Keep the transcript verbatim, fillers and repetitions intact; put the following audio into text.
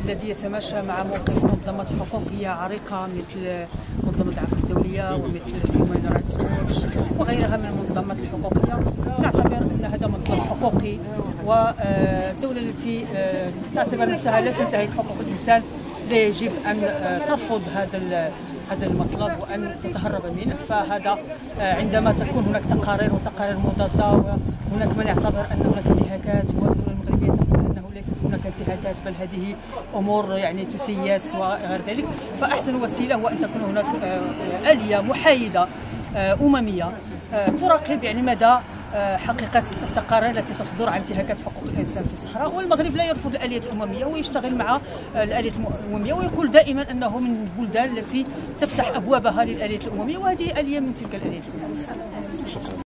الذي يتماشى مع موقف منظمات حقوقية عريقة مثل منظمة العفو الدولية ومثل هيومان رايتس ووتش وغيرها من المنظمات الحقوقية. نعتبر أن هذا منظم حقوقي، والدولة التي تعتبر نفسها لا تنتهك حقوق الإنسان لا يجب أن ترفض هذا هذا المطلب وأن تتهرب منه. فهذا عندما تكون هناك تقارير وتقارير مضادة وهناك من يعتبر أن هناك انتهاكات والدولة المغربية تقول أنه ليست هناك انتهاكات بل هذه أمور يعني تسيس وغير ذلك، فأحسن وسيلة هو أن تكون هناك آلية محايدة أممية تراقب يعني مدى حقيقة التقارير التي تصدر عن انتهاكات حقوق الإنسان في الصحراء. والمغرب لا يرفض الآلية الأممية ويشتغل مع الآلية الأممية ويقول دائما أنه من البلدان التي تفتح أبوابها للآلية الأممية، وهذه آلية من تلك الآلية الأممية.